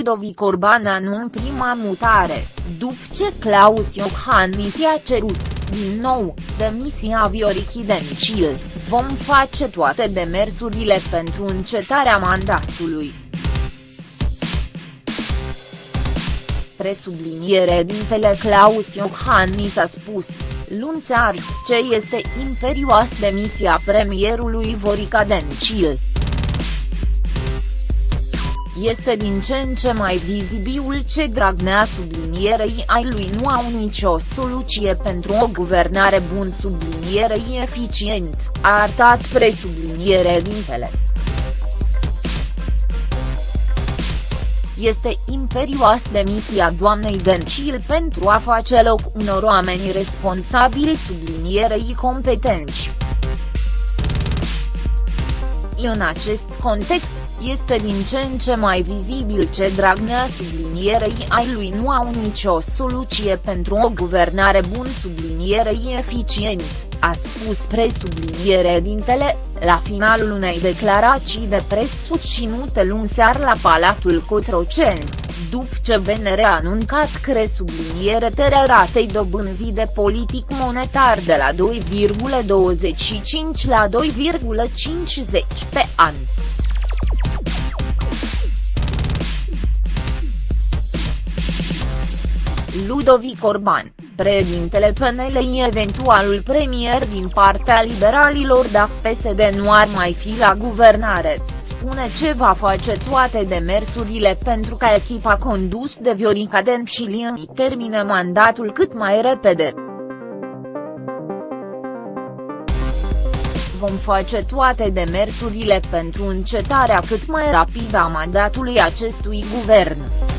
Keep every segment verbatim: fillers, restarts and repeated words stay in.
Ludovic Orban anunță prima mutare, după ce Claus Iohannis i-a cerut, din nou, demisia Viorichii Dencil. Vom face toate demersurile pentru încetarea mandatului. Presubliniere dintele Claus Iohannis a spus, luni seară, ce este imperioasă demisia premierului Viorica Dencil. Este din ce în ce mai vizibil ce Dragnea sublinierei ai lui nu au nicio soluție pentru o guvernare bună sublinierei eficient, a arătat presubliniere dintele. Este imperioasă demisia doamnei Dencil pentru a face loc unor oameni responsabili sublinierei competenți. În acest context, este din ce în ce mai vizibil ce Dragnea sublinierei ai lui nu au nicio soluție pentru o guvernare bună sublinierei eficient, a spus presubliniere dintele, la finalul unei declarații de presă susținute luni seară la Palatul Cotroceni, după ce B N R a anuncat că subliniere tăierea ratei dobânzii de politic monetar de la doi virgulă douăzeci și cinci la doi virgulă cincizeci pe an. Ludovic Orban, președintele P N L, eventualul premier din partea liberalilor dacă P S D nu ar mai fi la guvernare, spune ce va face toate demersurile pentru ca echipa condusă de Viorica Dencil îi termine mandatul cât mai repede. Vom face toate demersurile pentru încetarea cât mai rapidă a mandatului acestui guvern.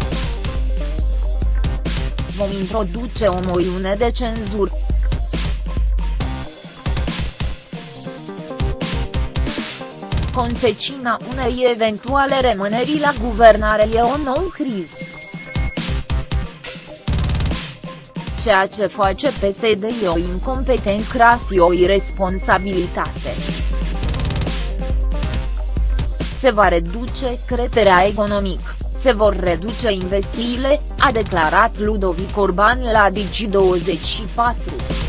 Vom introduce o moțiune de cenzură. Consecința unei eventuale rămâneri la guvernare e o nouă criză. Ceea ce face P S D e o incompetență crasă și o irresponsabilitate. Se va reduce creșterea economică, se vor reduce investițiile, a declarat Ludovic Orban la Digi douăzeci și patru.